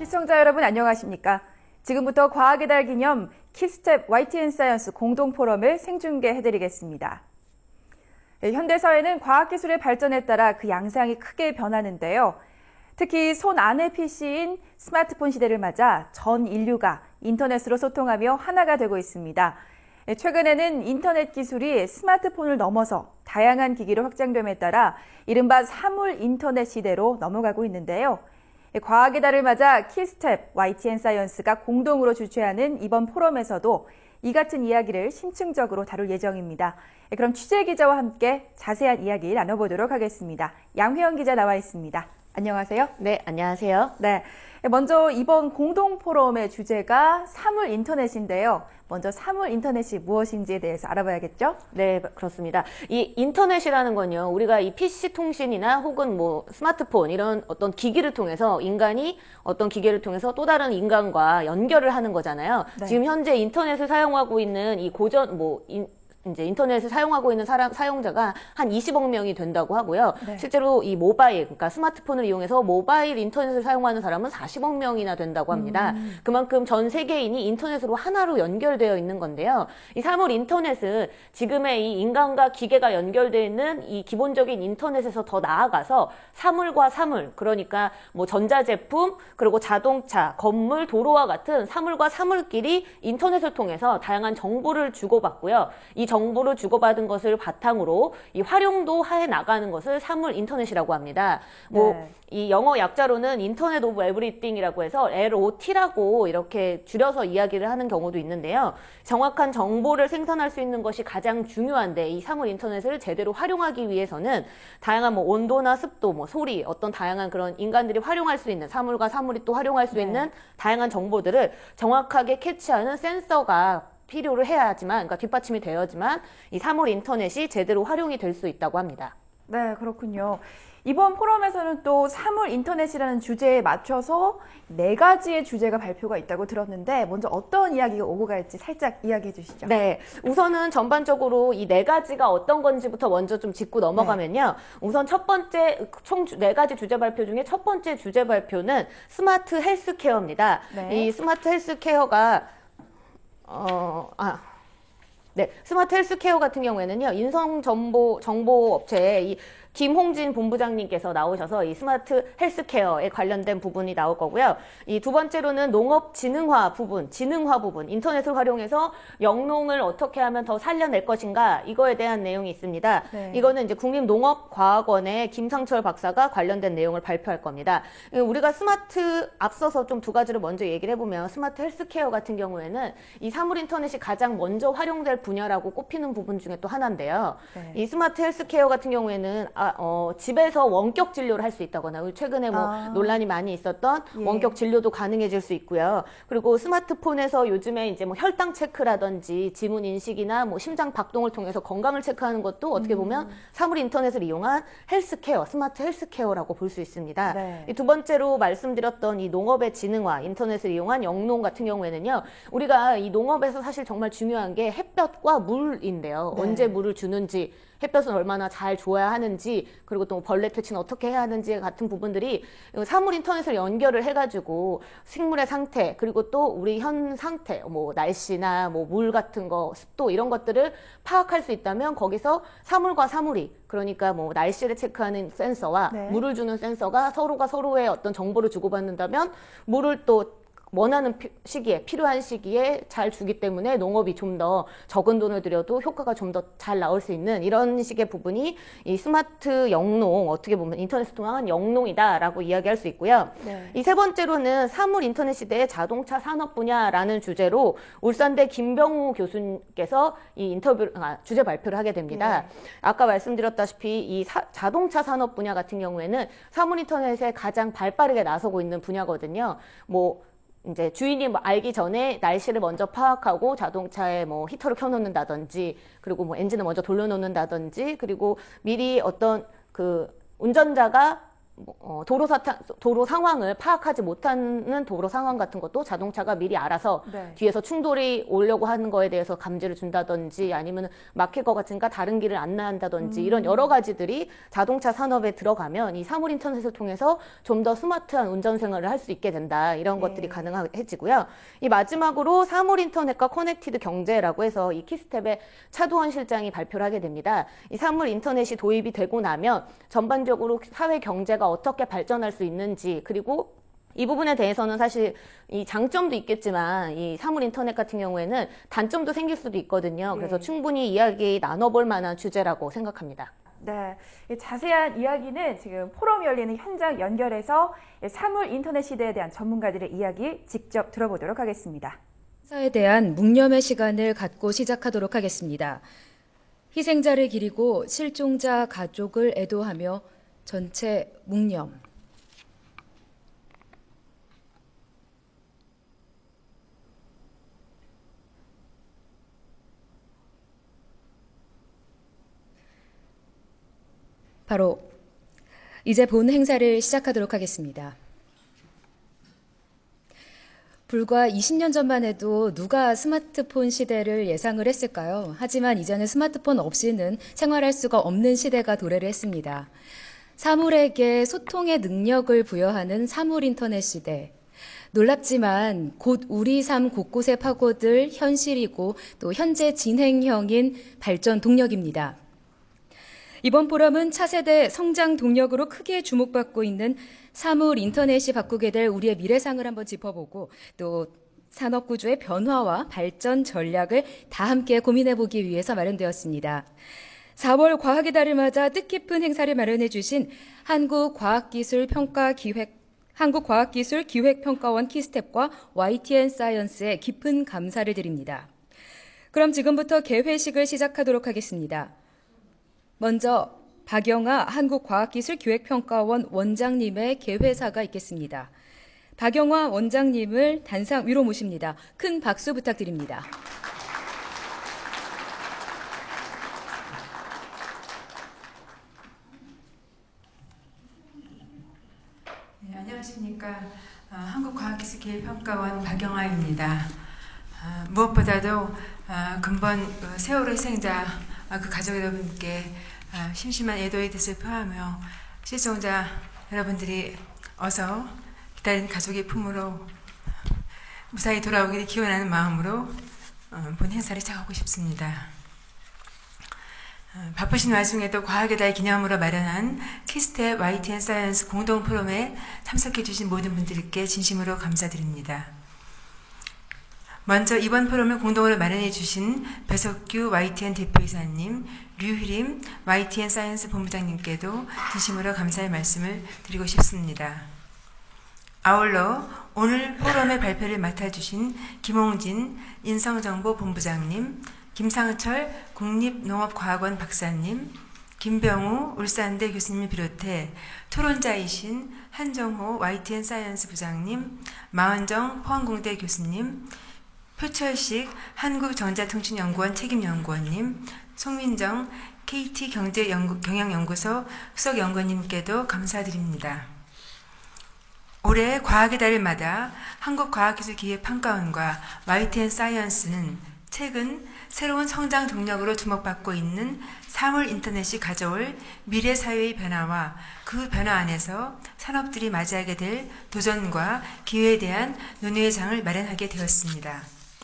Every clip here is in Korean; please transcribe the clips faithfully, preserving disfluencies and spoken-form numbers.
시청자 여러분 안녕하십니까? 지금부터 과학의 달 기념 키스텝 와이티엔 사이언스 공동 포럼을 생중계해드리겠습니다. 현대사회는 과학기술의 발전에 따라 그 양상이 크게 변하는데요. 특히 손 안의 피시인 스마트폰 시대를 맞아 전 인류가 인터넷으로 소통하며 하나가 되고 있습니다. 최근에는 인터넷 기술이 스마트폰을 넘어서 다양한 기기로 확장됨에 따라 이른바 사물 인터넷 시대로 넘어가고 있는데요. 과학의 달을 맞아 키스텝 와이티엔 사이언스가 공동으로 주최하는 이번 포럼에서도 이 같은 이야기를 심층적으로 다룰 예정입니다. 그럼 취재 기자와 함께 자세한 이야기 나눠보도록 하겠습니다. 양회영 기자 나와 있습니다. 안녕하세요. 네, 안녕하세요. 네, 먼저 이번 공동 포럼의 주제가 사물 인터넷인데요. 먼저 사물 인터넷이 무엇인지에 대해서 알아봐야겠죠? 네, 그렇습니다. 이 인터넷이라는 건요, 우리가 이 피씨 통신이나 혹은 뭐 스마트폰 이런 어떤 기기를 통해서 인간이 어떤 기계를 통해서 또 다른 인간과 연결을 하는 거잖아요. 네. 지금 현재 인터넷을 사용하고 있는 이 고전 뭐 인, 이제 인터넷을 사용하고 있는 사람, 사용자가 한 이십억 명이 된다고 하고요. 네. 실제로 이 모바일, 그러니까 스마트폰을 이용해서 모바일 인터넷을 사용하는 사람은 사십억 명이나 된다고 합니다. 음. 그만큼 전 세계인이 인터넷으로 하나로 연결되어 있는 건데요. 이 사물 인터넷은 지금의 이 인간과 기계가 연결되어 있는 이 기본적인 인터넷에서 더 나아가서 사물과 사물, 그러니까 뭐 전자제품, 그리고 자동차, 건물, 도로와 같은 사물과 사물끼리 인터넷을 통해서 다양한 정보를 주고받고요. 이 정보를 주고받은 것을 바탕으로 이 활용도 해 나가는 것을 사물 인터넷이라고 합니다. 뭐 네. 이 영어 약자로는 인터넷 오브 에브리띵이라고 해서 엘오티라고 이렇게 줄여서 이야기를 하는 경우도 있는데요. 정확한 정보를 생산할 수 있는 것이 가장 중요한데 이 사물 인터넷을 제대로 활용하기 위해서는 다양한 뭐 온도나 습도, 뭐 소리, 어떤 다양한 그런 인간들이 활용할 수 있는 사물과 사물이 또 활용할 수 네. 있는 다양한 정보들을 정확하게 캐치하는 센서가 필요를 해야지만, 그러니까 뒷받침이 되어야지만 이 사물 인터넷이 제대로 활용이 될 수 있다고 합니다. 네, 그렇군요. 이번 포럼에서는 또 사물 인터넷이라는 주제에 맞춰서 네 가지의 주제가 발표가 있다고 들었는데 먼저 어떤 이야기가 오고 갈지 살짝 이야기해 주시죠. 네, 우선은 전반적으로 이 네 가지가 어떤 건지부터 먼저 좀 짚고 넘어가면요. 네. 우선 첫 번째 총 네 가지 주제 발표 중에 첫 번째 주제 발표는 스마트 헬스케어입니다. 네. 이 스마트 헬스케어가 어, 아, 네. 스마트 헬스케어 같은 경우에는요, 인성정보, 정보업체에 이 김홍진 본부장님께서 나오셔서 이 스마트 헬스케어에 관련된 부분이 나올 거고요. 이 두 번째로는 농업진흥화 부분, 진흥화 부분, 인터넷을 활용해서 영농을 어떻게 하면 더 살려낼 것인가, 이거에 대한 내용이 있습니다. 네. 이거는 이제 국립농업과학원의 김상철 박사가 관련된 내용을 발표할 겁니다. 우리가 스마트, 앞서서 좀 두 가지를 먼저 얘기를 해보면 스마트 헬스케어 같은 경우에는 이 사물 인터넷이 가장 먼저 활용될 분야라고 꼽히는 부분 중에 또 하나인데요. 네. 이 스마트 헬스케어 같은 경우에는 아, 어, 집에서 원격 진료를 할 수 있다거나 최근에 뭐 아. 논란이 많이 있었던 예. 원격 진료도 가능해질 수 있고요. 그리고 스마트폰에서 요즘에 이제 뭐 혈당 체크라든지 지문 인식이나 뭐 심장 박동을 통해서 건강을 체크하는 것도 어떻게 보면 음. 사물 인터넷을 이용한 헬스케어, 스마트 헬스케어라고 볼 수 있습니다. 네. 이 두 번째로 말씀드렸던 이 농업의 진흥화, 인터넷을 이용한 영농 같은 경우에는요. 우리가 이 농업에서 사실 정말 중요한 게 햇볕과 물인데요. 네. 언제 물을 주는지, 햇볕은 얼마나 잘 줘야 하는지, 그리고 또 벌레 퇴치는 어떻게 해야 하는지 같은 부분들이 사물 인터넷을 연결을 해가지고 식물의 상태, 그리고 또 우리 현 상태, 뭐 날씨나 뭐 물 같은 거, 습도 이런 것들을 파악할 수 있다면 거기서 사물과 사물이, 그러니까 뭐 날씨를 체크하는 센서와 네. 물을 주는 센서가 서로가 서로의 어떤 정보를 주고받는다면 물을 또 원하는 시기에, 필요한 시기에 잘 주기 때문에 농업이 좀 더 적은 돈을 들여도 효과가 좀 더 잘 나올 수 있는 이런 식의 부분이 이 스마트 영농, 어떻게 보면 인터넷을 통한 영농이다라고 이야기할 수 있고요. 네. 이 세 번째로는 사물 인터넷 시대의 자동차 산업 분야라는 주제로 울산대 김병우 교수님께서 이 인터뷰, 아, 주제 발표를 하게 됩니다. 네. 아까 말씀드렸다시피 이 사, 자동차 산업 분야 같은 경우에는 사물 인터넷에 가장 발빠르게 나서고 있는 분야거든요. 뭐 이제 주인이 뭐 알기 전에 날씨를 먼저 파악하고 자동차에 뭐 히터를 켜놓는다든지, 그리고 뭐 엔진을 먼저 돌려놓는다든지, 그리고 미리 어떤 그 운전자가 어, 도로 사타, 도로 상황을 파악하지 못하는 도로 상황 같은 것도 자동차가 미리 알아서 네. 뒤에서 충돌이 오려고 하는 거에 대해서 감지를 준다든지 아니면 막힐 것 같으니까 다른 길을 안내한다든지 음. 이런 여러 가지들이 자동차 산업에 들어가면 이 사물 인터넷을 통해서 좀 더 스마트한 운전 생활을 할 수 있게 된다. 이런 네. 것들이 가능해지고요. 이 마지막으로 사물 인터넷과 커넥티드 경제라고 해서 이 키스텝의 차도원 실장이 발표를 하게 됩니다. 이 사물 인터넷이 도입이 되고 나면 전반적으로 사회 경제가 어떻게 발전할 수 있는지 그리고 이 부분에 대해서는 사실 이 장점도 있겠지만 이 사물 인터넷 같은 경우에는 단점도 생길 수도 있거든요. 그래서 네. 충분히 이야기 나눠볼 만한 주제라고 생각합니다. 네, 자세한 이야기는 지금 포럼이 열리는 현장 연결해서 사물 인터넷 시대에 대한 전문가들의 이야기 직접 들어보도록 하겠습니다. 사에 대한 묵념의 시간을 갖고 시작하도록 하겠습니다. 희생자를 기리고 실종자 가족을 애도하며 전체 묵념. 바로 이제 본 행사를 시작하도록 하겠습니다. 불과 이십 년 전만 해도 누가 스마트폰 시대를 예상을 했을까요? 하지만 이제는 스마트폰 없이는 생활할 수가 없는 시대가 도래를 했습니다. 사물에게 소통의 능력을 부여하는 사물 인터넷 시대. 놀랍지만 곧 우리 삶 곳곳에 파고들 현실이고 또 현재 진행형인 발전 동력입니다. 이번 포럼은 차세대 성장 동력으로 크게 주목받고 있는 사물 인터넷이 바꾸게 될 우리의 미래상을 한번 짚어보고 또 산업구조의 변화와 발전 전략을 다 함께 고민해보기 위해서 마련되었습니다. 사월 과학의 달을 맞아 뜻깊은 행사를 마련해 주신 한국과학기술평가기획 한국과학기술기획평가원 키스텝과 와이티엔 사이언스에 깊은 감사를 드립니다. 그럼 지금부터 개회식을 시작하도록 하겠습니다. 먼저 박영하 한국과학기술기획평가원 원장님의 개회사가 있겠습니다. 박영하 원장님을 단상 위로 모십니다. 큰 박수 부탁드립니다. 네, 안녕하십니까. 어, 한국과학기술기획평가원 박영하입니다. 어, 무엇보다도 어, 근본 어, 세월호 희생자 어, 그 가족 여러분께 어, 심심한 애도의 뜻을 표하며 실종자 여러분들이 어서 기다린 가족의 품으로 무사히 돌아오기를 기원하는 마음으로 어, 본 행사를 시작하고 싶습니다. 어, 바쁘신 와중에도 과학의 달 기념으로 마련한 키스텝 와이티엔 사이언스 공동 포럼에 참석해 주신 모든 분들께 진심으로 감사드립니다. 먼저 이번 포럼을 공동으로 마련해 주신 배석규 와이티엔 대표이사님, 류희림 와이티엔 사이언스 본부장님께도 진심으로 감사의 말씀을 드리고 싶습니다. 아울러 오늘 포럼의 발표를 맡아주신 김홍진 인성정보본부장님, 김상철 국립농업과학원 박사님, 김병우 울산대 교수님을 비롯해 토론자이신 한정호 와이티엔 사이언스 부장님, 마은정 포항공대 교수님, 표철식 한국전자통신연구원 책임연구원님, 송민정 케이티경제경영연구소 수석연구원님께도 감사드립니다. 올해 과학의 달을 맞아 한국과학기술기획평가원과 와이티엔 사이언스는 최근 새로운 성장 동력으로 주목받고 있는 사물 인터넷이 가져올 미래 사회의 변화와 그 변화 안에서 산업들이 맞이하게 될 도전과 기회에 대한 논의의 장을 마련하게 되었습니다.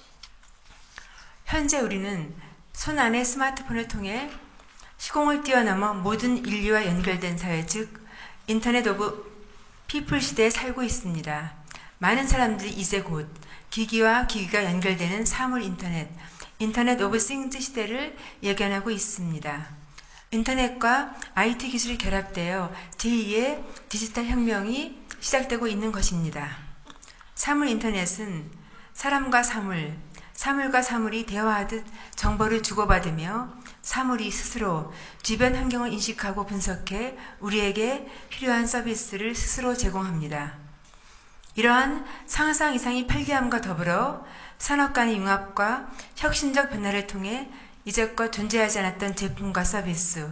현재 우리는 손안의 스마트폰을 통해 시공을 뛰어넘어 모든 인류와 연결된 사회, 즉 인터넷 오브 피플 시대에 살고 있습니다. 많은 사람들이 이제 곧 기기와 기기가 연결되는 사물 인터넷, 인터넷 오브 싱스 시대를 예견하고 있습니다. 인터넷과 아이티 기술이 결합되어 제이의 디지털 혁명이 시작되고 있는 것입니다. 사물 인터넷은 사람과 사물, 사물과 사물이 대화하듯 정보를 주고받으며 사물이 스스로 주변 환경을 인식하고 분석해 우리에게 필요한 서비스를 스스로 제공합니다. 이러한 상상 이상의 편리함과 더불어 산업 간의 융합과 혁신적 변화를 통해 이제껏 존재하지 않았던 제품과 서비스,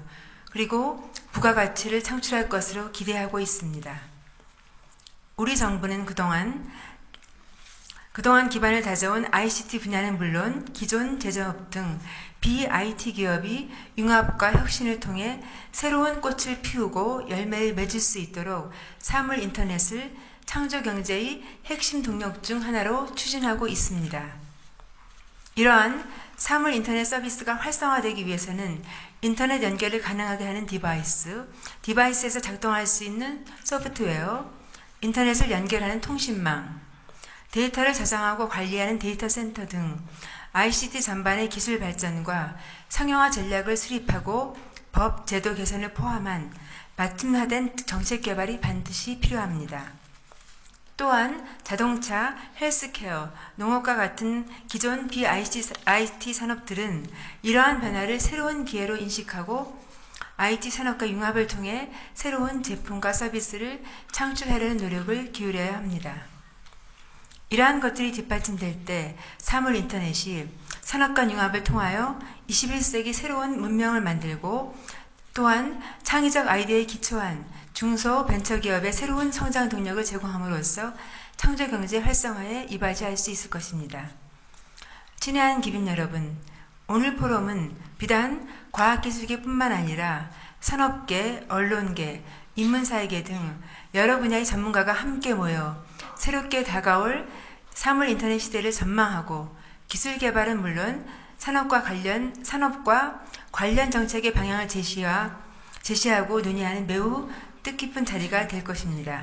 그리고 부가가치를 창출할 것으로 기대하고 있습니다. 우리 정부는 그동안 그동안 기반을 다져온 아이씨티 분야는 물론 기존 제조업 등 비아이티 기업이 융합과 혁신을 통해 새로운 꽃을 피우고 열매를 맺을 수 있도록 사물 인터넷을 창조 경제의 핵심 동력 중 하나로 추진하고 있습니다. 이러한 사물 인터넷 서비스가 활성화되기 위해서는 인터넷 연결을 가능하게 하는 디바이스, 디바이스에서 작동할 수 있는 소프트웨어, 인터넷을 연결하는 통신망, 데이터를 저장하고 관리하는 데이터 센터 등 아이씨티 전반의 기술 발전과 상용화 전략을 수립하고 법, 제도 개선을 포함한 맞춤화된 정책 개발이 반드시 필요합니다. 또한 자동차, 헬스케어, 농업과 같은 기존 비아이티 산업들은 이러한 변화를 새로운 기회로 인식하고 아이티 산업과 융합을 통해 새로운 제품과 서비스를 창출하려는 노력을 기울여야 합니다. 이러한 것들이 뒷받침될 때 사물 인터넷이 산업과 융합을 통하여 이십일 세기 새로운 문명을 만들고 또한 창의적 아이디어에 기초한 중소 벤처기업의 새로운 성장 동력을 제공함으로써 창조경제 활성화에 이바지할 수 있을 것입니다. 친애한 기빈 여러분, 오늘 포럼은 비단 과학기술계뿐만 아니라 산업계, 언론계, 인문사회계 등 여러 분야의 전문가가 함께 모여 새롭게 다가올 사물 인터넷 시대를 전망하고 기술 개발은 물론 산업과 관련, 산업과 관련 정책의 방향을 제시와, 제시하고 논의하는 매우 뜻깊은 자리가 될 것입니다.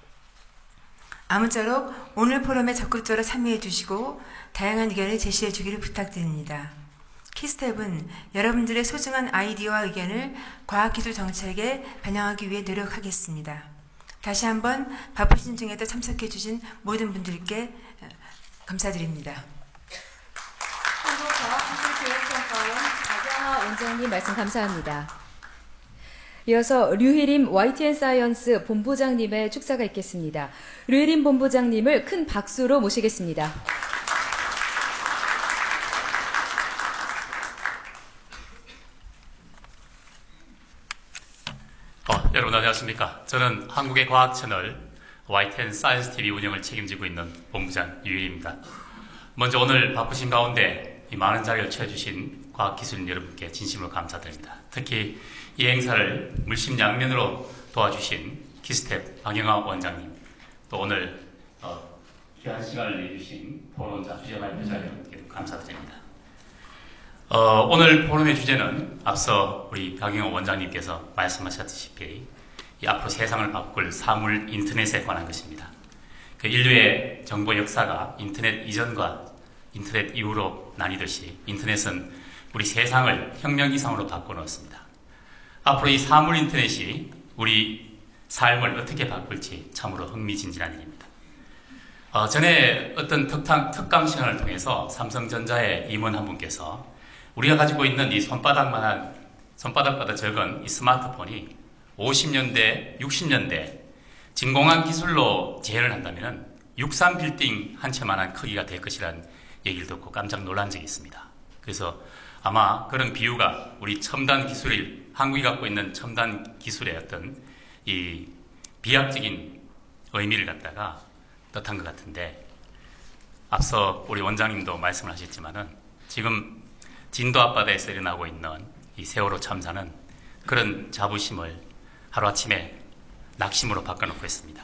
아무쪼록 오늘 포럼에 적극적으로 참여해 주시고 다양한 의견을 제시해 주기를 부탁드립니다. 키스텝은 여러분들의 소중한 아이디어와 의견을 과학기술 정책에 반영하기 위해 노력하겠습니다. 다시 한번 바쁘신 중에도 참석해 주신 모든 분들께 감사드립니다. 한국과학기술교육평가원 박영하 원장님 말씀 감사합니다. 이어서 류희림 와이티엔사이언스 본부장님의 축사가 있겠습니다. 류희림 본부장님을 큰 박수로 모시겠습니다. 어, 여러분 안녕하십니까. 저는 한국의 과학 채널 와이티엔 사이언스 티비 운영을 책임지고 있는 본부장 유일입니다. 먼저 오늘 바쁘신 가운데 이 많은 자리를 채워주신 과학기술인 여러분께 진심으로 감사드립니다. 특히 이 행사를 물심양면으로 도와주신 키스텝 박영하 원장님, 또 오늘 어, 귀한 시간을 내주신 토론자, 주제 발표자 여러분께도 감사드립니다. 어, 오늘 포럼의 주제는 앞서 우리 박영하 원장님께서 말씀하셨다시피 이 앞으로 세상을 바꿀 사물 인터넷에 관한 것입니다. 그 인류의 정보 역사가 인터넷 이전과 인터넷 이후로 나뉘듯이 인터넷은 우리 세상을 혁명 이상으로 바꿔놓았습니다. 앞으로 이 사물 인터넷이 우리 삶을 어떻게 바꿀지 참으로 흥미진진한 일입니다. 어, 전에 어떤 특강, 특강 시간을 통해서 삼성전자의 임원 한 분께서 우리가 가지고 있는 이 손바닥만한, 손바닥보다 적은 이 스마트폰이 오십 년대, 육십 년대 진공한 기술로 재현을 한다면 육삼 빌딩 한 채만한 크기가 될 것이라는 얘기를 듣고 깜짝 놀란 적이 있습니다. 그래서 아마 그런 비유가 우리 첨단 기술을, 한국이 갖고 있는 첨단 기술의 어떤 이 비약적인 의미를 갖다가 뜻한 것 같은데, 앞서 우리 원장님도 말씀을 하셨지만은 지금 진도 앞바다에서 일어나고 있는 이 세월호 참사는 그런 자부심을 하루아침에 낙심으로 바꿔놓고 있습니다.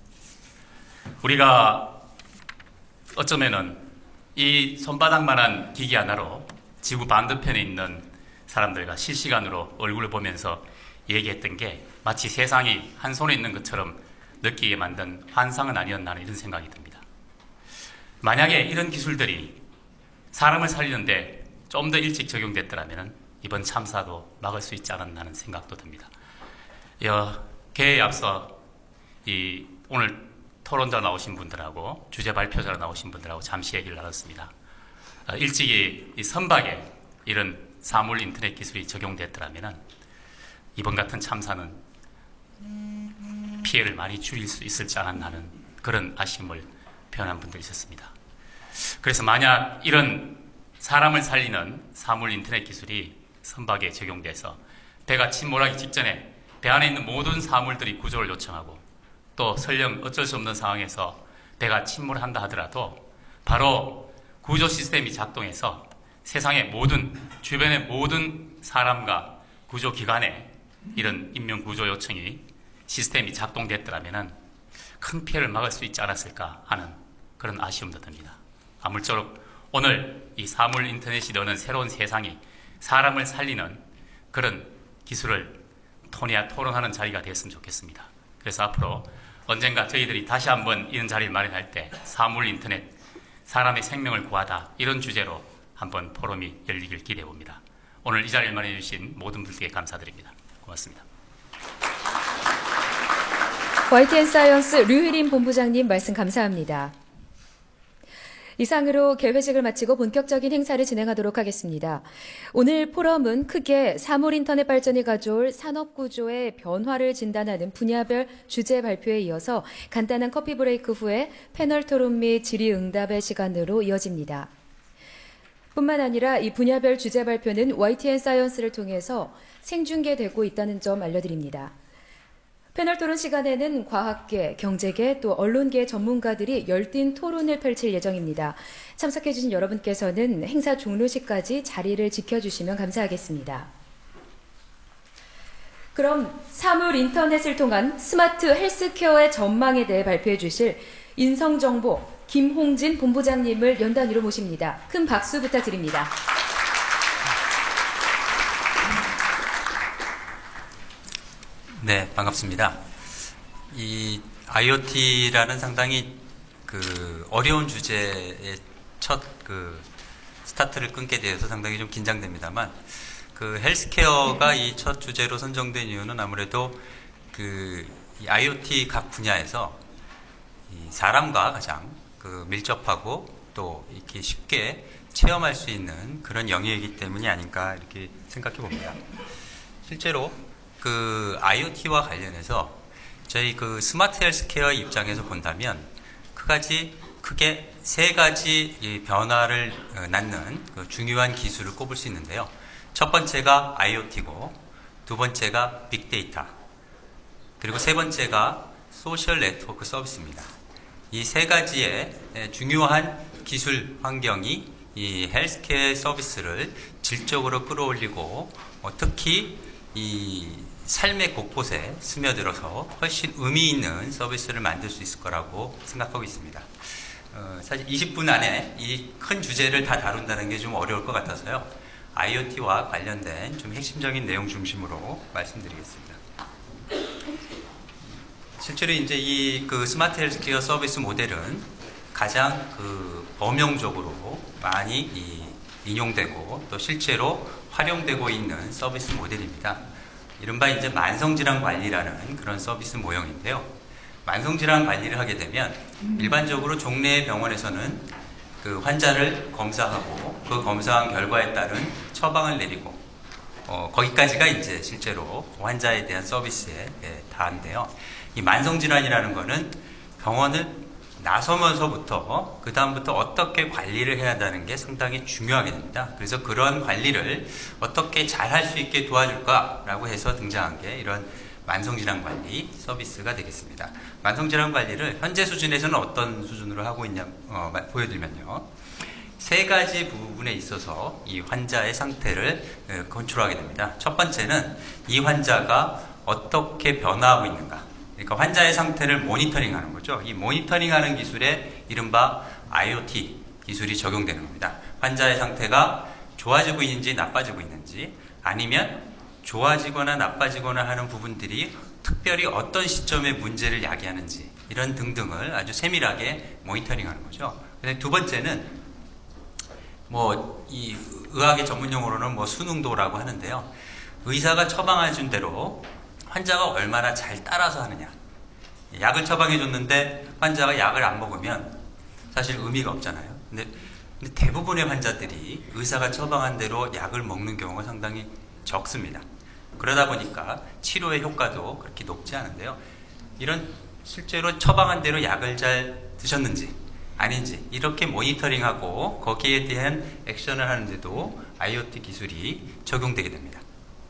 우리가 어쩌면은 이 손바닥만한 기기 하나로 지구 반대편에 있는 사람들과 실시간으로 얼굴을 보면서 얘기했던 게 마치 세상이 한 손에 있는 것처럼 느끼게 만든 환상은 아니었나 하는 이런 생각이 듭니다. 만약에 이런 기술들이 사람을 살리는데 좀 더 일찍 적용됐더라면 이번 참사도 막을 수 있지 않았나 하는 생각도 듭니다. 개에 앞서 이 오늘 토론자 나오신 분들하고 주제 발표자로 나오신 분들하고 잠시 얘기를 나눴습니다. 일찍이 이 선박에 이런 사물 인터넷 기술이 적용됐더라면 이번 같은 참사는 피해를 많이 줄일 수 있을지 않았나 하는 그런 아쉬움을 표현한 분들이 있었습니다. 그래서 만약 이런 사람을 살리는 사물 인터넷 기술이 선박에 적용돼서 배가 침몰하기 직전에 배 안에 있는 모든 사물들이 구조를 요청하고 또 설령 어쩔 수 없는 상황에서 배가 침몰한다 하더라도 바로 구조 시스템이 작동해서 세상의 모든, 주변의 모든 사람과 구조기관에 이런 인명구조 요청이 시스템이 작동됐더라면 큰 피해를 막을 수 있지 않았을까 하는 그런 아쉬움도 듭니다. 아무쪼록 오늘 이 사물 인터넷이 여는 새로운 세상이 사람을 살리는 그런 기술을 토니아 토론하는 자리가 됐으면 좋겠습니다. 그래서 앞으로 언젠가 저희들이 다시 한번 이런 자리를 마련할 때 사물 인터넷, 사람의 생명을 구하다 이런 주제로 한번 포럼이 열리길 기대해 봅니다. 오늘 이 자리를 마련해 주신 모든 분들께 감사드립니다. 고맙습니다. 와이티엔사이언스 류희림 본부장님 말씀 감사합니다. 이상으로 개회식을 마치고 본격적인 행사를 진행하도록 하겠습니다. 오늘 포럼은 크게 사물 인터넷 발전이 가져올 산업 구조의 변화를 진단하는 분야별 주제 발표에 이어서 간단한 커피 브레이크 후에 패널 토론 및 질의응답의 시간으로 이어집니다. 뿐만 아니라 이 분야별 주제 발표는 와이티엔사이언스를 통해서 생중계되고 있다는 점 알려드립니다. 패널 토론 시간에는 과학계, 경제계, 또 언론계 전문가들이 열띤 토론을 펼칠 예정입니다. 참석해주신 여러분께서는 행사 종료 시까지 자리를 지켜주시면 감사하겠습니다. 그럼 사물 인터넷을 통한 스마트 헬스케어의 전망에 대해 발표해 주실 인성정보 김홍진 본부장님을 연단위로 모십니다. 큰 박수 부탁드립니다. 네, 반갑습니다. 이 아이오티라는 상당히 그 어려운 주제의 첫 그 스타트를 끊게 되어서 상당히 좀 긴장됩니다만, 그 헬스케어가 이 첫 주제로 선정된 이유는 아무래도 그 이 아이오티 각 분야에서 이 사람과 가장 그 밀접하고 또 이렇게 쉽게 체험할 수 있는 그런 영역이기 때문이 아닌가 이렇게 생각해 봅니다. 실제로 그 아이오티와 관련해서 저희 그 스마트 헬스케어 입장에서 본다면 크가지, 크게 세 가지 이 변화를 낳는 그 중요한 기술을 꼽을 수 있는데요. 첫 번째가 아이오티고, 두 번째가 빅데이터, 그리고 세 번째가 소셜 네트워크 서비스입니다. 이 세 가지의 중요한 기술 환경이 이 헬스케어 서비스를 질적으로 끌어올리고, 어, 특히 이 삶의 곳곳에 스며들어서 훨씬 의미 있는 서비스를 만들 수 있을 거라고 생각하고 있습니다. 어, 사실 이십 분 안에 이 큰 주제를 다 다룬다는 게 좀 어려울 것 같아서요. 아이오티와 관련된 좀 핵심적인 내용 중심으로 말씀드리겠습니다. 실제로 이제 이 그 스마트 헬스케어 서비스 모델은 가장 그 범용적으로 많이 이 인용되고 또 실제로 활용되고 있는 서비스 모델입니다. 이른바 이제 만성질환 관리라는 그런 서비스 모형인데요. 만성질환 관리를 하게 되면 일반적으로 종래 병원에서는 그 환자를 검사하고 그 검사한 결과에 따른 처방을 내리고 어, 거기까지가 이제 실제로 환자에 대한 서비스에 예, 다한데요. 이 만성질환이라는 거는 병원을 나서면서부터 그 다음부터 어떻게 관리를 해야 한다는 게 상당히 중요하게 됩니다. 그래서 그런 관리를 어떻게 잘 할 수 있게 도와줄까라고 해서 등장한 게 이런 만성질환 관리 서비스가 되겠습니다. 만성질환 관리를 현재 수준에서는 어떤 수준으로 하고 있냐 어, 보여드리면요. 세 가지 부분에 있어서 이 환자의 상태를 어, 컨트롤하게 됩니다. 첫 번째는 이 환자가 어떻게 변화하고 있는가. 그러니까 환자의 상태를 모니터링하는 거죠. 이 모니터링하는 기술에 이른바 아이오티 기술이 적용되는 겁니다. 환자의 상태가 좋아지고 있는지 나빠지고 있는지, 아니면 좋아지거나 나빠지거나 하는 부분들이 특별히 어떤 시점에 문제를 야기하는지, 이런 등등을 아주 세밀하게 모니터링하는 거죠. 근데 두 번째는 뭐 이 의학의 전문 용어로는 뭐 수능도라고 하는데요. 의사가 처방해 준 대로 환자가 얼마나 잘 따라서 하느냐. 약을 처방해 줬는데 환자가 약을 안 먹으면 사실 의미가 없잖아요. 근데, 근데 대부분의 환자들이 의사가 처방한 대로 약을 먹는 경우가 상당히 적습니다. 그러다 보니까 치료의 효과도 그렇게 높지 않은데요. 이런 실제로 처방한 대로 약을 잘 드셨는지 아닌지 이렇게 모니터링하고 거기에 대한 액션을 하는데도 아이오티 기술이 적용되게 됩니다.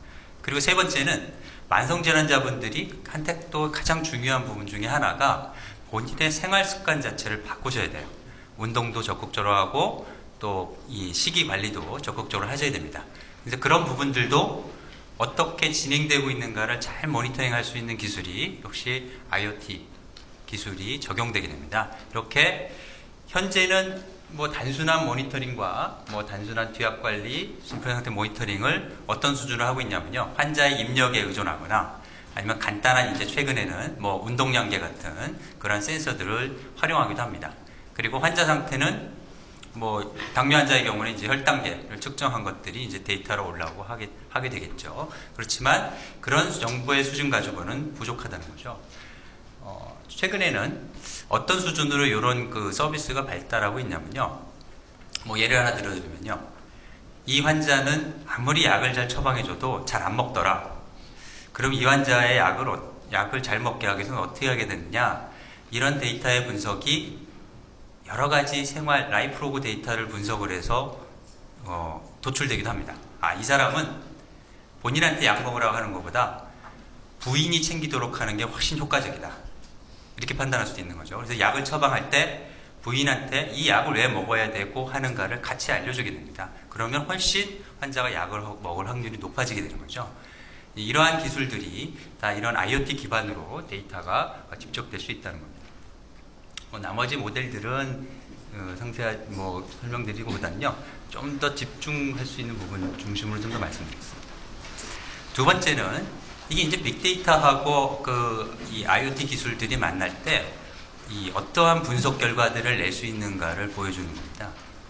그리고 세 번째는 만성질환자분들이 한테 또 가장 중요한 부분 중에 하나가 본인의 생활 습관 자체를 바꾸셔야 돼요. 운동도 적극적으로 하고 또 이 식이 관리도 적극적으로 하셔야 됩니다. 그래서 그런 부분들도 어떻게 진행되고 있는가를 잘 모니터링할 수 있는 기술이 역시 아이오티 기술이 적용되게 됩니다. 이렇게 현재는 뭐 단순한 모니터링과 뭐 단순한 뒤압 관리, 심폐 상태 모니터링을 어떤 수준으로 하고 있냐면요. 환자의 입력에 의존하거나 아니면 간단한 이제 최근에는 뭐 운동량계 같은 그런 센서들을 활용하기도 합니다. 그리고 환자 상태는 뭐 당뇨 환자의 경우는 이제 혈당계를 측정한 것들이 이제 데이터로 올라오고 하게 하게 되겠죠. 그렇지만 그런 정보의 수준 가지고는 부족하다는 거죠. 어, 최근에는 어떤 수준으로 이런 그 서비스가 발달하고 있냐면요. 뭐 예를 하나 들어드리면요. 이 환자는 아무리 약을 잘 처방해줘도 잘 안 먹더라. 그럼 이 환자의 약을 약을 잘 먹게 하기 위해서는 어떻게 하게 되느냐? 이런 데이터의 분석이 여러 가지 생활 라이프로그 데이터를 분석을 해서 어, 도출되기도 합니다. 아, 이 사람은 본인한테 약 먹으라고 하는 것보다 부인이 챙기도록 하는 게 훨씬 효과적이다. 이렇게 판단할 수도 있는 거죠. 그래서 약을 처방할 때 부인한테 이 약을 왜 먹어야 되고 하는가를 같이 알려주게 됩니다. 그러면 훨씬 환자가 약을 먹을 확률이 높아지게 되는 거죠. 이러한 기술들이 다 이런 아이오티 기반으로 데이터가 집적될 수 있다는 겁니다. 뭐 나머지 모델들은 어, 상세하게 뭐 설명드리고보다는요, 좀 더 집중할 수 있는 부분 중심으로 좀 더 말씀드리겠습니다. 두 번째는 이게 이제 빅데이터하고 그 이 아이오티 기술들이 만날 때 이 어떠한 분석 결과들을 낼 수 있는가를 보여주는 겁니다.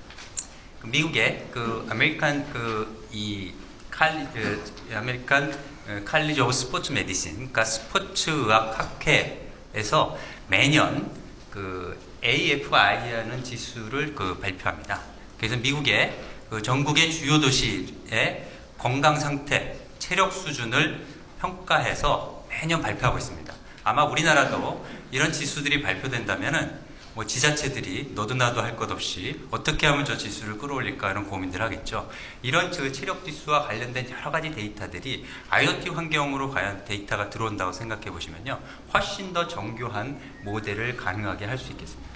미국의 그 아메리칸 그 이 칼리 그 아메리칸 칼리지 오브 스포츠 메디신, 그러니까 스포츠 의학 학회에서 매년 그 에이에프아이라는 지수를 그 발표합니다. 그래서 미국의 그 전국의 주요 도시의 건강 상태, 체력 수준을 평가해서 매년 발표하고 있습니다. 아마 우리나라도 이런 지수들이 발표된다면은 뭐 지자체들이 너도 나도 할 것 없이 어떻게 하면 저 지수를 끌어올릴까 하는 고민들 하겠죠. 이런 그 체력 지수와 관련된 여러 가지 데이터들이 아이오티 환경으로 과연 데이터가 들어온다고 생각해 보시면요, 훨씬 더 정교한 모델을 가능하게 할 수 있겠습니다.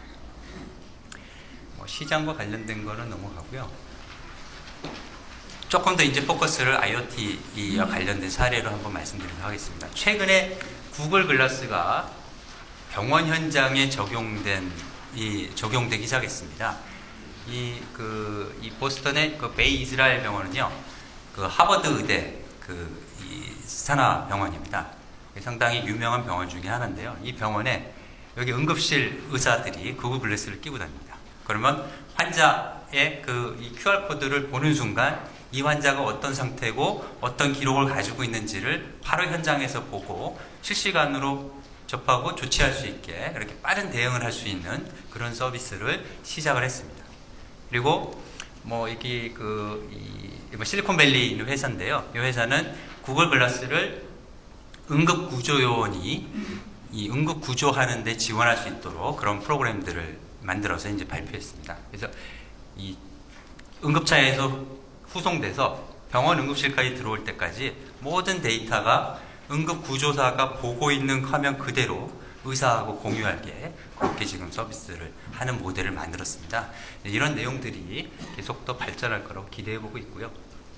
뭐 시장과 관련된 거는 넘어가고요. 조금 더 이제 포커스를 아이오티와 관련된 사례로 한번 말씀드리도록 하겠습니다. 최근에 구글 글라스가 병원 현장에 적용된 이 적용되기 시작했습니다. 이 그 이 보스턴의 그 베이 이스라엘 병원은요, 그 하버드 의대 그 이 산하 병원입니다. 상당히 유명한 병원 중에 하나인데요. 이 병원에 여기 응급실 의사들이 구글 글래스를 끼고 다닙니다. 그러면 환자의 그 이 큐알 코드를 보는 순간 이 환자가 어떤 상태고 어떤 기록을 가지고 있는지를 바로 현장에서 보고 실시간으로 접하고 조치할 수 있게 그렇게 빠른 대응을 할 수 있는 그런 서비스를 시작을 했습니다. 그리고 뭐 여기 그 이 뭐 실리콘밸리 있는 회사인데요. 이 회사는 구글 글라스를 응급 구조요원이 이 응급 구조하는 데 지원할 수 있도록 그런 프로그램들을 만들어서 이제 발표했습니다. 그래서 이 응급차에서 후송돼서 병원 응급실까지 들어올 때까지 모든 데이터가 응급구조사가 보고 있는 화면 그대로 의사하고 공유하게 그렇게 지금 서비스를 하는 모델을 만들었습니다. 이런 내용들이 계속 더 발전할 거라고 기대해보고 있고요.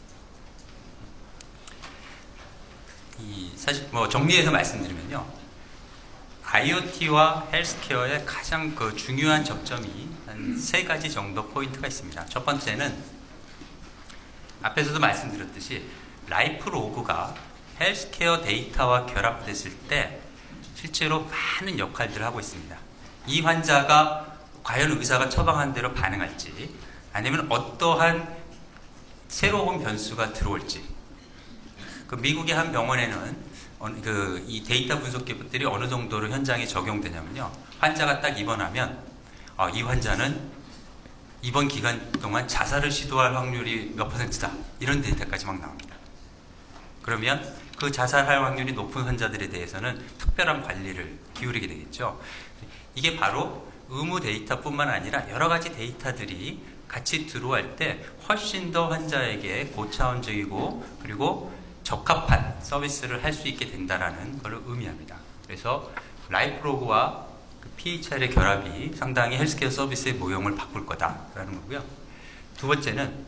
이 사실 뭐 정리해서 말씀드리면요, 아이오티와 헬스케어의 가장 그 중요한 접점이 한 세 가지 정도 포인트가 있습니다. 첫 번째는 앞에서도 말씀드렸듯이 라이프 로그가 헬스케어 데이터와 결합됐을 때 실제로 많은 역할들을 하고 있습니다. 이 환자가 과연 의사가 처방한 대로 반응할지, 아니면 어떠한 새로운 변수가 들어올지. 그 미국의 한 병원에는 그 이 데이터 분석 기법들이 어느 정도로 현장에 적용되냐면요, 환자가 딱 입원하면 아, 이 환자는 입원 기간 동안 자살을 시도할 확률이 몇 퍼센트다, 이런 데이터까지 막 나옵니다. 그러면 그 자살할 확률이 높은 환자들에 대해서는 특별한 관리를 기울이게 되겠죠. 이게 바로 의무 데이터뿐만 아니라 여러 가지 데이터들이 같이 들어올 때 훨씬 더 환자에게 고차원적이고 그리고 적합한 서비스를 할 수 있게 된다라는 걸 의미합니다. 그래서 라이프로그와 그 피에이치알의 결합이 상당히 헬스케어 서비스의 모형을 바꿀 거다라는 거고요. 두 번째는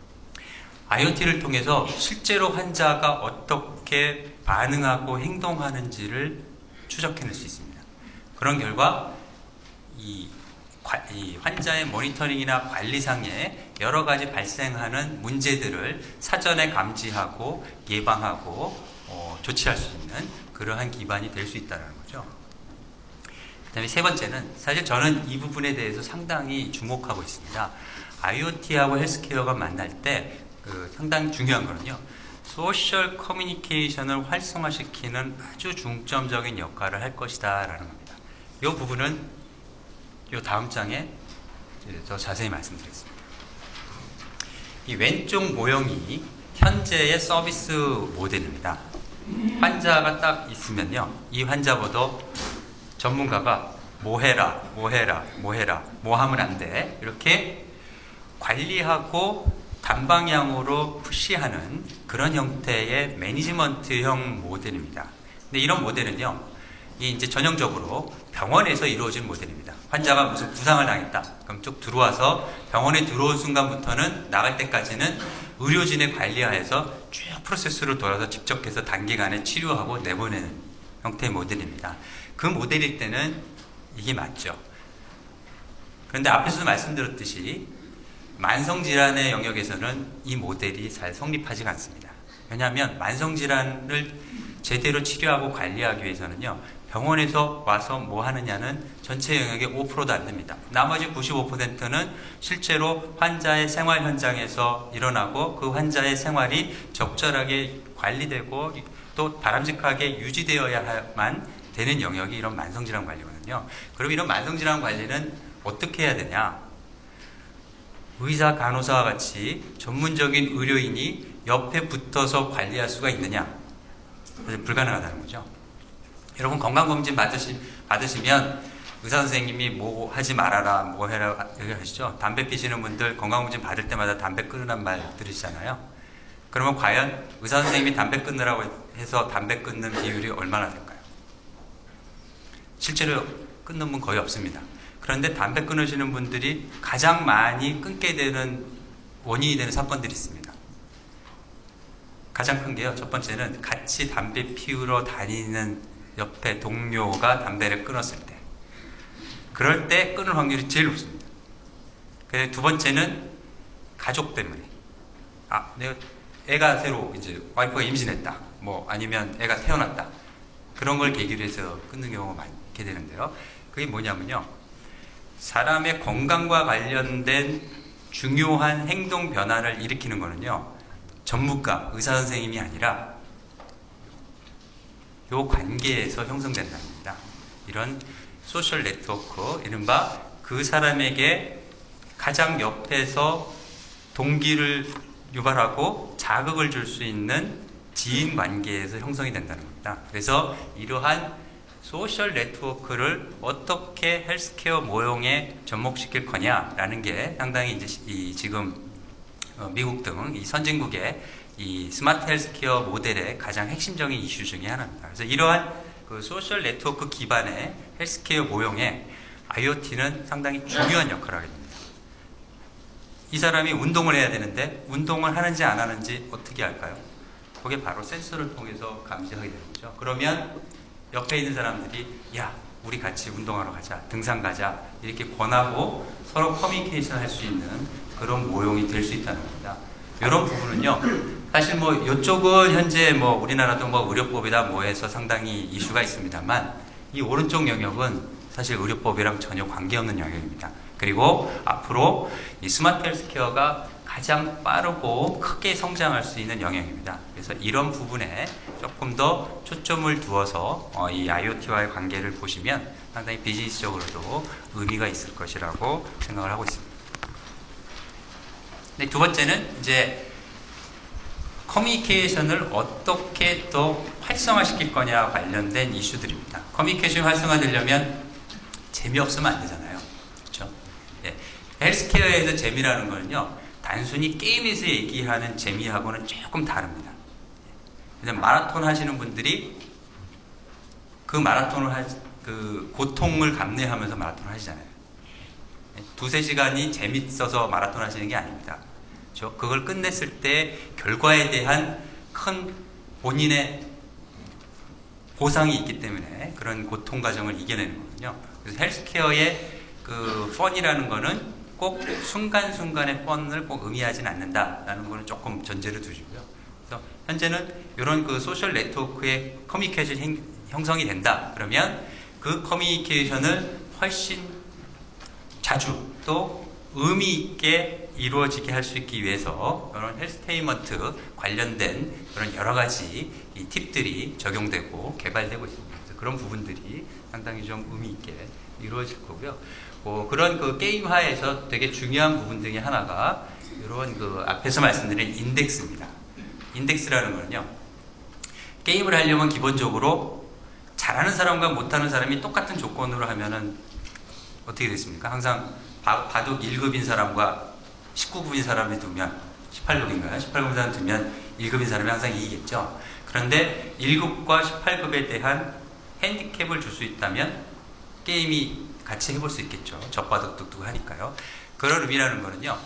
아이오티를 통해서 실제로 환자가 어떻게 반응하고 행동하는지를 추적해낼 수 있습니다. 그런 결과 이, 이 환자의 모니터링이나 관리상에 여러 가지 발생하는 문제들을 사전에 감지하고 예방하고 어, 조치할 수 있는 그러한 기반이 될 수 있다는 거죠. 그 다음에 세 번째는 사실 저는 이 부분에 대해서 상당히 주목하고 있습니다. 아이오티하고 헬스케어가 만날 때 그 상당히 중요한 거는요. 소셜 커뮤니케이션을 활성화시키는 아주 중점적인 역할을 할 것이다 라는 겁니다. 이 부분은 이 다음 장에 더 자세히 말씀드리겠습니다. 이 왼쪽 모형이 현재의 서비스 모델입니다. 환자가 딱 있으면요. 이 환자보다 전문가가 뭐 해라, 뭐 해라, 뭐 해라, 뭐 하면 안 돼. 이렇게 관리하고 단방향으로 푸시하는 그런 형태의 매니지먼트형 모델입니다. 근데 이런 모델은요, 이 이제 전형적으로 병원에서 이루어진 모델입니다. 환자가 무슨 부상을 당했다. 그럼 쭉 들어와서 병원에 들어온 순간부터는 나갈 때까지는 의료진에 관리하여서 쭉 프로세스를 돌아서 집적해서 단기간에 치료하고 내보내는 형태의 모델입니다. 그 모델일 때는 이게 맞죠. 그런데 앞에서도 말씀드렸듯이 만성질환의 영역에서는 이 모델이 잘 성립하지가 않습니다. 왜냐하면 만성질환을 제대로 치료하고 관리하기 위해서는요, 병원에서 와서 뭐 하느냐는 전체 영역의 오 퍼센트도 안 됩니다. 나머지 구십오 퍼센트는 실제로 환자의 생활 현장에서 일어나고 그 환자의 생활이 적절하게 관리되고 또 바람직하게 유지되어야만 되는 영역이 이런 만성질환 관리거든요. 그럼 이런 만성질환 관리는 어떻게 해야 되냐? 의사, 간호사와 같이 전문적인 의료인이 옆에 붙어서 관리할 수가 있느냐? 불가능하다는 거죠. 여러분 건강검진 받으시, 받으시면 의사 선생님이 뭐 하지 말아라, 뭐 해라 얘기하시죠. 담배 피시는 분들 건강검진 받을 때마다 담배 끊으란 말 들으시잖아요. 그러면 과연 의사 선생님이 담배 끊으라고 해서 담배 끊는 비율이 얼마나 될까요? 실제로 끊는 분 거의 없습니다. 그런데 담배 끊으시는 분들이 가장 많이 끊게 되는 원인이 되는 사건들이 있습니다. 가장 큰 게요. 첫 번째는 같이 담배 피우러 다니는 옆에 동료가 담배를 끊었을 때. 그럴 때 끊을 확률이 제일 높습니다. 두 번째는 가족 때문에. 아, 내가 애가 새로 이제 와이프가 임신했다. 뭐 아니면 애가 태어났다. 그런 걸 계기로 해서 끊는 경우가 많게 되는데요. 그게 뭐냐면요. 사람의 건강과 관련된 중요한 행동 변화를 일으키는 거는요, 전문가, 의사 선생님이 아니라 요 관계에서 형성된다는 겁니다. 이런 소셜 네트워크, 이른바 그 사람에게 가장 옆에서 동기를 유발하고 자극을 줄 수 있는 지인 관계에서 형성이 된다는 겁니다. 그래서 이러한 소셜 네트워크를 어떻게 헬스케어 모형에 접목시킬 거냐라는 게 상당히 이제 이 지금 미국 등 이 선진국의 이 스마트 헬스케어 모델의 가장 핵심적인 이슈 중에 하나입니다. 그래서 이러한 그 소셜 네트워크 기반의 헬스케어 모형에 아이오티는 상당히 중요한 역할을 하게 됩니다. 이 사람이 운동을 해야 되는데 운동을 하는지 안 하는지 어떻게 할까요? 그게 바로 센서를 통해서 감지하게 되는 거죠. 그러면 옆에 있는 사람들이 야, 우리 같이 운동하러 가자, 등산 가자 이렇게 권하고 서로 커뮤니케이션 할 수 있는 그런 모형이 될 수 있다는 겁니다. 이런 부분은요, 사실 뭐 이쪽은 현재 뭐 우리나라도 뭐 의료법이다 뭐 해서 상당히 이슈가 있습니다만 이 오른쪽 영역은 사실 의료법이랑 전혀 관계없는 영역입니다. 그리고 앞으로 이 스마트 헬스케어가 가장 빠르고 크게 성장할 수 있는 영역입니다. 그래서 이런 부분에 조금 더 초점을 두어서 어, 이 아이오티와의 관계를 보시면 상당히 비즈니스적으로도 의미가 있을 것이라고 생각을 하고 있습니다. 네, 두 번째는 이제 커뮤니케이션을 어떻게 더 활성화시킬 거냐 관련된 이슈들입니다. 커뮤니케이션이 활성화되려면 재미없으면 안 되잖아요. 그렇죠? 네. 헬스케어에서 재미라는 거는요, 단순히 게임에서 얘기하는 재미하고는 조금 다릅니다. 왜냐면 마라톤 하시는 분들이 그 마라톤을 하, 그 고통을 감내하면서 마라톤을 하시잖아요. 두세 시간이 재밌어서 마라톤 하시는 게 아닙니다. 그렇죠? 그걸 끝냈을 때 결과에 대한 큰 본인의 보상이 있기 때문에 그런 고통 과정을 이겨내는 거거든요. 그래서 헬스케어의 그 펀이라는 거는 꼭 순간순간의 펀을 꼭 의미하지는 않는다라는 거는 조금 전제를 두시고요. 그래서 현재는 이런 그 소셜 네트워크의 커뮤니케이션 형성이 된다. 그러면 그 커뮤니케이션을 훨씬 자주 또 의미 있게 이루어지게 할 수 있기 위해서 이런 헬스테인먼트 관련된 그런 여러 가지 이 팁들이 적용되고 개발되고 있습니다. 그래서 그런 부분들이 상당히 좀 의미 있게 이루어질 거고요. 어, 그런 그 게임화에서 되게 중요한 부분 중에 하나가 이런 그 앞에서 말씀드린 인덱스입니다. 인덱스라는 거는요, 게임을 하려면 기본적으로 잘하는 사람과 못하는 사람이 똑같은 조건으로 하면은 어떻게 됐습니까? 항상 바, 바둑 일 급인 사람과 십구 급인 사람이 두면, 십팔 급인가요? 십팔 급인 사람이 두면 일 급인 사람이 항상 이기겠죠. 그런데 일 급과 십팔 급에 대한 핸디캡을 줄 수 있다면 게임이 같이 해볼 수 있겠죠. 적바둑 뚝뚝 하니까요. 그런 의미라는 거는요,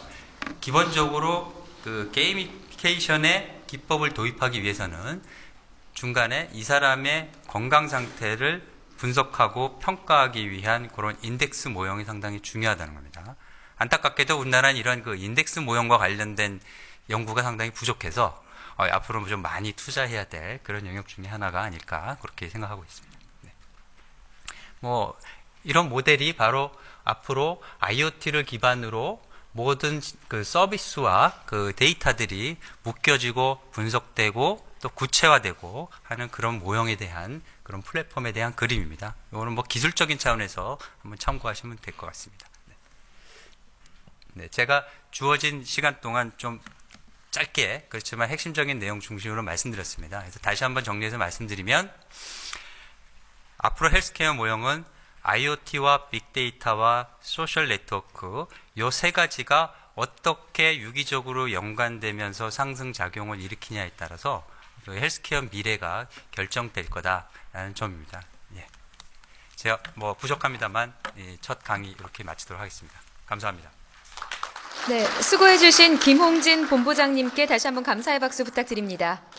기본적으로 그 게이미피케이션의 기법을 도입하기 위해서는 중간에 이 사람의 건강 상태를 분석하고 평가하기 위한 그런 인덱스 모형이 상당히 중요하다는 겁니다. 안타깝게도 우리나라는 이런 그 인덱스 모형과 관련된 연구가 상당히 부족해서 어, 앞으로 좀 많이 투자해야 될 그런 영역 중에 하나가 아닐까 그렇게 생각하고 있습니다. 네. 뭐 이런 모델이 바로 앞으로 아이오티를 기반으로 모든 그 서비스와 그 데이터들이 묶여지고 분석되고 또 구체화되고 하는 그런 모형에 대한 그런 플랫폼에 대한 그림입니다. 이거는 뭐 기술적인 차원에서 한번 참고하시면 될 것 같습니다. 네. 네, 제가 주어진 시간 동안 좀 짧게 그렇지만 핵심적인 내용 중심으로 말씀드렸습니다. 그래서 다시 한번 정리해서 말씀드리면 앞으로 헬스케어 모형은 아이오티와 빅데이터와 소셜 네트워크 이 세 가지가 어떻게 유기적으로 연관되면서 상승작용을 일으키냐에 따라서 그 헬스케어 미래가 결정될 거다라는 점입니다. 예. 제가 뭐 부족합니다만 첫 강의 이렇게 마치도록 하겠습니다. 감사합니다. 네, 수고해주신 김홍진 본부장님께 다시 한번 감사의 박수 부탁드립니다.